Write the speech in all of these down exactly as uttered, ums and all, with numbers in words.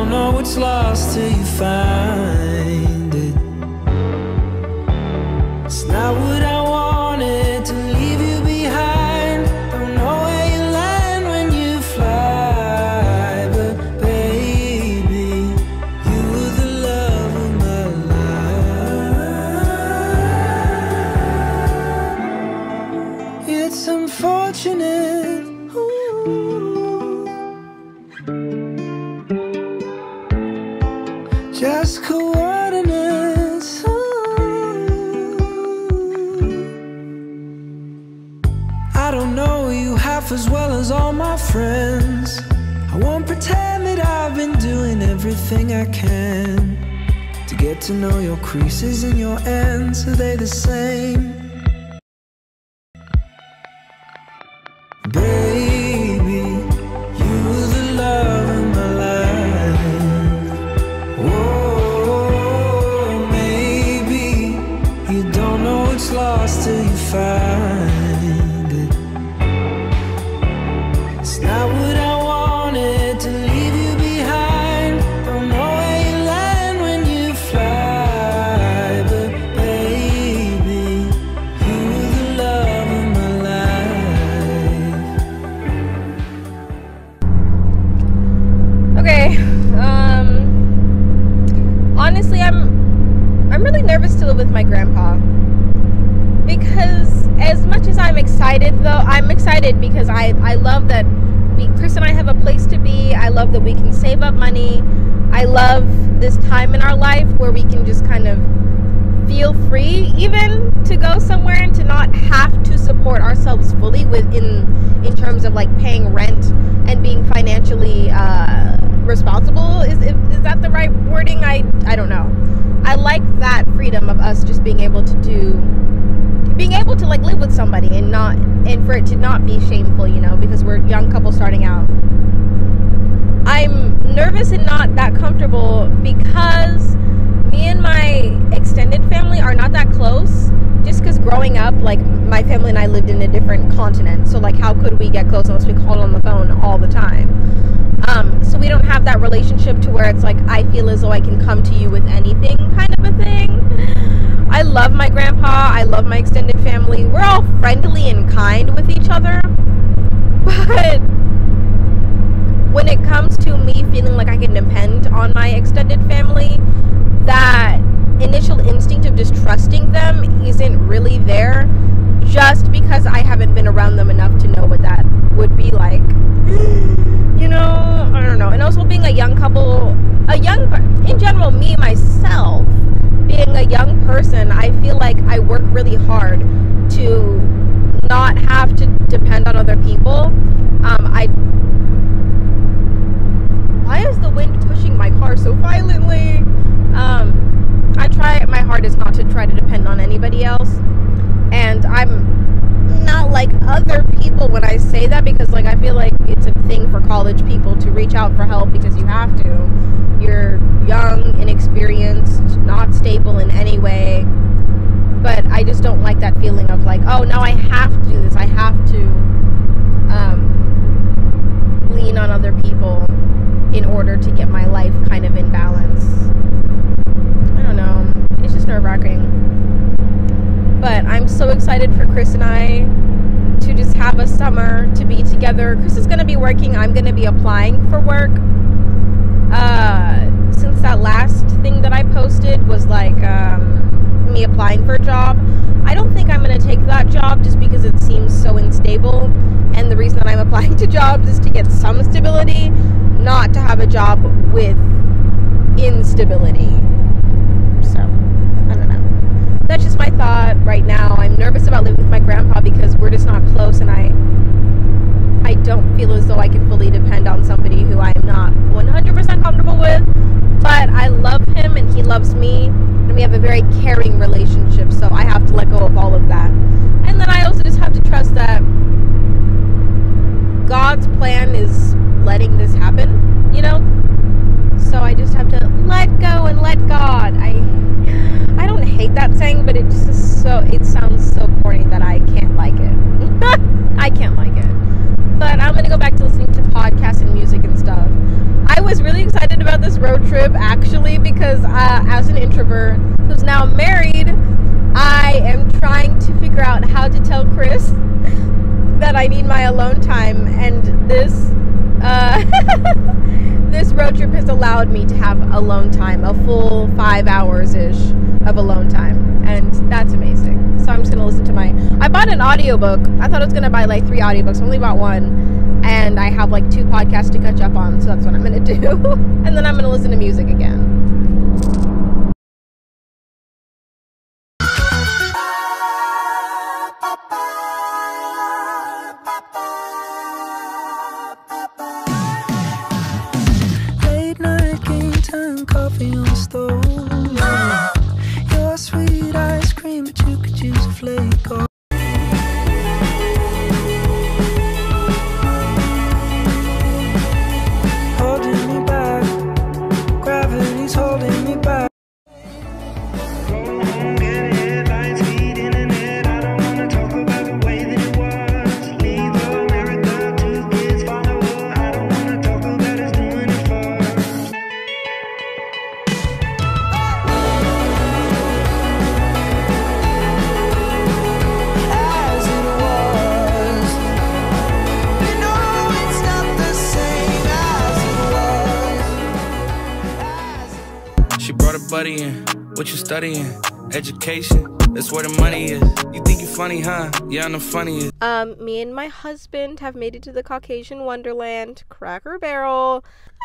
know it's lost till you find it. It's not what I wanted to leave you behind. Don't know where you land when you fly, but baby, you were the love of my life. It's unfortunate, ooh, just coordinates. I don't know you half as well as all my friends. I won't pretend that I've been doing everything I can to get to know your creases and your ends. Are they the same? Baby, you were the love of my life. Whoa, maybe you don't know it's lost till you find it. It's not what I wanted to leave you behind. Don't know where you land when you fly, but baby, you were the love of my life. Okay, um, honestly, I'm, I'm really nervous to live with my grandpa, because as much as I'm excited, though, I'm excited because I, I love that we, Chris and I have a place to be. I love that we can save up money. I love this time in our life where we can just kind of feel free even to go somewhere and to not have to support ourselves fully within, in terms of like paying rent and being financially uh, responsible. Is, is that the right wording? I, I don't know. I like that freedom of us just being able to do, being able to like live with somebody and not, and for it to not be shameful, you know, because we're a young couple starting out. I'm nervous and not that comfortable because me and my extended family are not that close, just because growing up, like, my family and I lived in a different continent, so like how could we get close unless we called on the phone all the time? Um, so we don't have that relationship to where it's like I feel as though I can come to you with anything kind of a thing. I love my grandpa, I love my extended family. We're all friendly and kind with each other, but when it comes to me feeling like I can depend on my extended family, that initial instinct of distrusting them isn't really there, just because I haven't been around them enough to know what that would be like. You know, I don't know. And also being a young couple, a young, in general, me, myself, being a young person, I feel like I work really hard to not have to depend on other people. Um, I, why is the wind pushing my car so violently? Um, I try my hardest not to try to depend on anybody else. And I'm not like other people when I say that, because like I feel like it's a thing for college people to reach out for help because you have to. You're young, inexperienced, not stable in any way. But I just don't like that feeling of like, oh, now I have to do this. I have to um, lean on other people in order to get my life kind of in balance. I don't know. It's just nerve-wracking. But I'm so excited for Chris and I to just have a summer to be together. Chris is going to be working. I'm going to be applying for work. Uh, since that last thing that I posted was like um, me applying for a job, I don't think I'm going to take that job just because it seems so unstable. And the reason that I'm applying to jobs is to get some stability, not to have a job with instability. So, I don't know. That's just my thought right now. I'm nervous about living with my grandpa because we're just not close, and I I don't feel as though I can fully depend on somebody who I'm not one hundred percent comfortable with. But I love him and he loves me, and we have a very caring relationship, so I have to let go of all of that. And then I also just have to trust that God's plan is letting this happen, you know? So I just have to let go and let God. I I don't hate that saying, but it just is so, it sounds so corny that I can't like it. I can't like it. But I'm going to go back to listening to podcasts and music and stuff. I would was really excited about this road trip, actually, because uh, as an introvert who's now married, I am trying to figure out how to tell Chris that I need my alone time, and this uh, this road trip has allowed me to have alone time, a full five hours-ish of alone time, and that's amazing. So I'm just gonna listen to my, I bought an audiobook. I thought I was gonna buy like three audiobooks, I only bought one, and I have like two podcasts to catch up on, so that's what I'm gonna do. And then I'm gonna listen to music again. Late night game time, coffee on the stove. Yeah. Your sweet ice cream, but you could use a flake. Or holding me back, gravity's holding me back. Buddy in, what you studying? Education, that's where the money is. You think you funny, huh? Yeah, I'm the funniest. Um, me and my husband have made it to the Caucasian Wonderland, Cracker Barrel.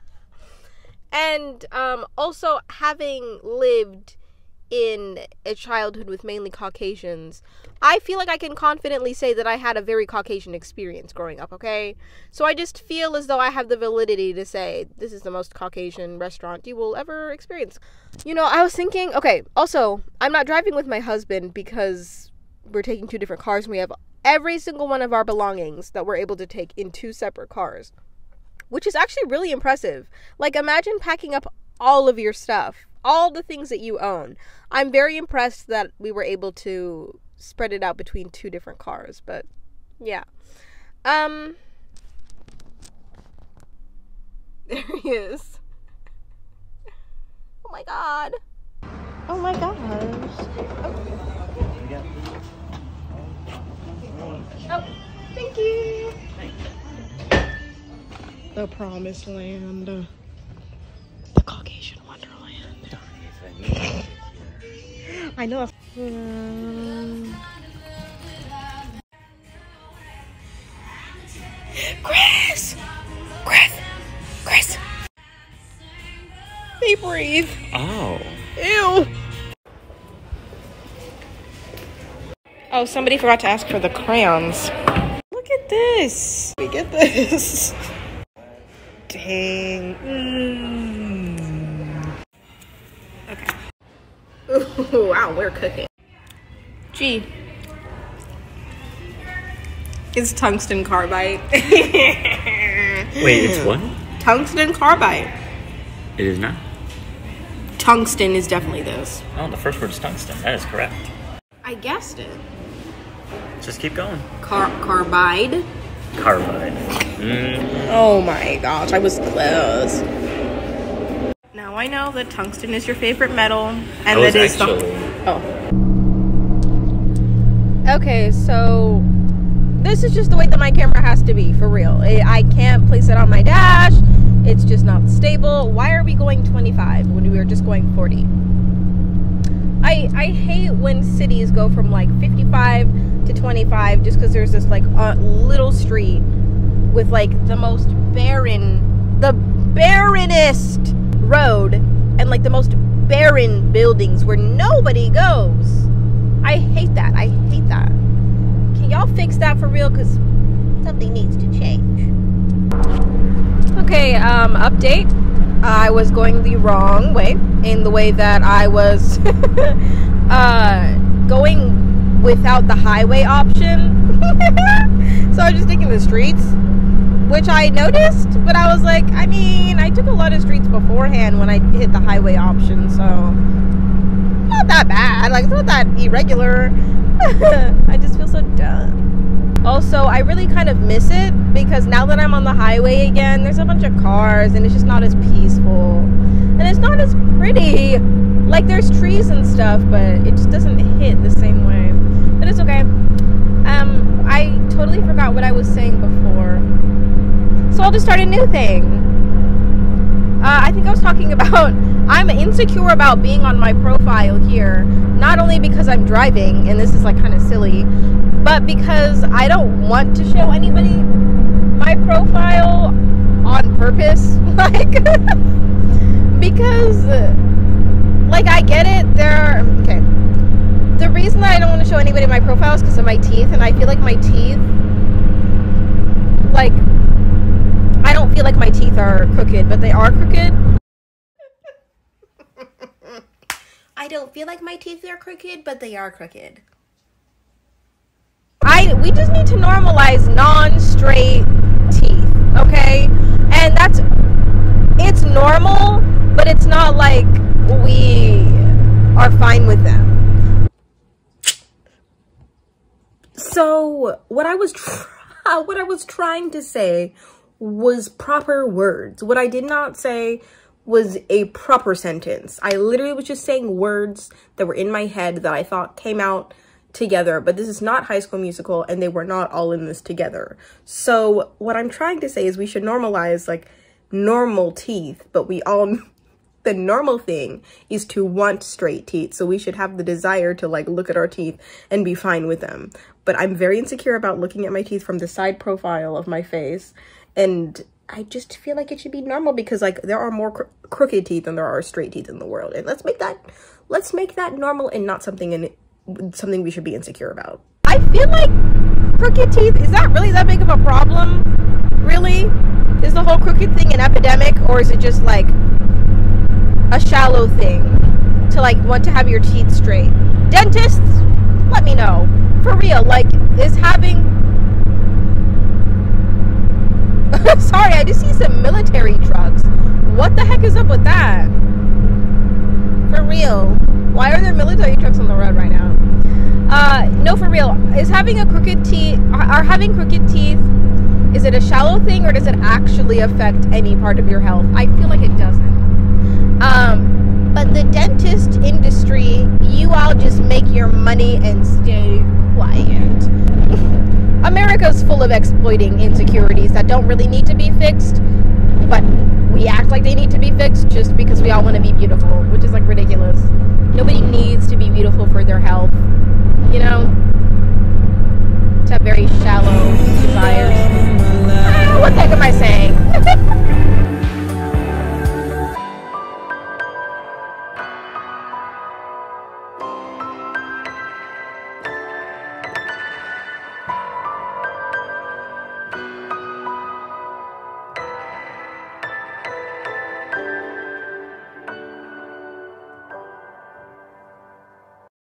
And um, also having lived in a childhood with mainly Caucasians, I feel like I can confidently say that I had a very Caucasian experience growing up, okay? So I just feel as though I have the validity to say this is the most Caucasian restaurant you will ever experience. You know, I was thinking, okay, also, I'm not driving with my husband because we're taking two different cars and we have every single one of our belongings that we're able to take in two separate cars, which is actually really impressive. Like, imagine packing up all of your stuff, all the things that you own. I'm very impressed that we were able to spread it out between two different cars, but yeah. Um, there he is. Oh my god. Oh my gosh. Oh, oh thank you. The promised land. The Caucasian Wonderland. I know. Um, Chris! Chris! Chris! They breathe. Oh. Ew. Oh, somebody forgot to ask for the crayons. Look at this. We get this. Dang. Mm. Okay. Ooh, wow, we're cooking. Gee. It's tungsten carbide. Wait, it's what? Tungsten carbide. It is not? Tungsten is definitely this. Oh, the first word is tungsten. That is correct. I guessed it. Just keep going. Car carbide. Carbide. Mm. Oh my gosh, I was close. Now I know that tungsten is your favorite metal, and that is actually... the oh. Okay, so this is just the way that my camera has to be, for real. I can't place it on my dash. It's just not stable. Why are we going twenty-five when we were just going forty? I I hate when cities go from like fifty-five to twenty-five just because there's this like uh, little street with like the most barren, the barrenest road and like the most barren buildings where nobody goes. I hate that. I hate that. Can y'all fix that for real? Because something needs to change. Okay, um, update. I was going the wrong way, in the way that I was uh, going without the highway option. So I was just taking the streets, which I noticed, but I was like, I mean, I took a lot of streets beforehand when I hit the highway option, so not that bad. Like, it's not that irregular. I just feel so dumb. Also, I really kind of miss it because now that I'm on the highway again, there's a bunch of cars and it's just not as peaceful. And it's not as pretty. Like, there's trees and stuff, but it just doesn't hit the same way. But it's okay. Um, I totally forgot what I was saying before. So I'll just start a new thing. Uh, I think I was talking about, I'm insecure about being on my profile here. Not only because I'm driving, and this is like kind of silly, but because I don't want to show anybody my profile on purpose. Like, because, like, I get it. There are, okay. The reason that I don't want to show anybody my profile is because of my teeth, and I feel like my teeth, like, I don't feel like my teeth are crooked, but they are crooked. I don't feel like my teeth are crooked, but they are crooked. I, we just need to normalize non-straight teeth, okay? And that's, it's normal, but it's not like we are fine with them. So, what I was, tr what I was trying to say was proper words. What I did not say was a proper sentence. I literally was just saying words that were in my head that I thought came out together, but this is not High School Musical and they were not all in this together. So what I'm trying to say is we should normalize like normal teeth, but we all, the normal thing is to want straight teeth. So we should have the desire to like look at our teeth and be fine with them. But I'm very insecure about looking at my teeth from the side profile of my face. And I just feel like it should be normal because like there are more cro crooked teeth than there are straight teeth in the world. And let's make that, let's make that normal and not something in something we should be insecure about. I feel like crooked teeth, is that really that big of a problem? Really? Is the whole crooked thing an epidemic, or is it just like a shallow thing to like want to have your teeth straight? Dentists, let me know. For real, like, is having sorry, I just see some military trucks. What the heck is up with that? For real. Why are there military trucks on the road right now? Uh, no, for real. Is having a crooked teeth, are having crooked teeth, is it a shallow thing or does it actually affect any part of your health? I feel like it doesn't. Um, but the dentist industry, you all just make your money and stay quiet. America's full of exploiting insecurities that don't really need to be fixed, but we act like they need to be fixed just because we all want to be beautiful, which is like ridiculous. Nobody needs to be beautiful for their health, you know? To have very shallow desires. Ah, what the heck am I saying?